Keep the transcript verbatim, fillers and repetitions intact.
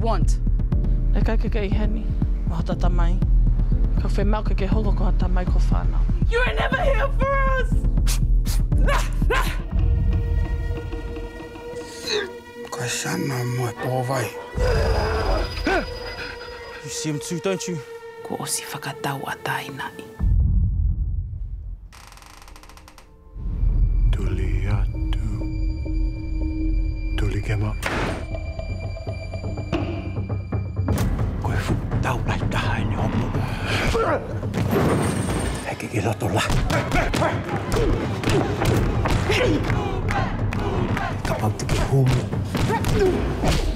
want? E kai ke kei heni, o hata tamai. Ka whi mau ke holo ko hata mai ko whānau. You were never here for us! Koe sana moe pōwai. You see him too, don't you? Ko osi whakatau a tai nai. Tuli atu. Tuli ke ma. Koe fu tau ai taha ni homo. Heke ki roto la. Ka pau te ki homo.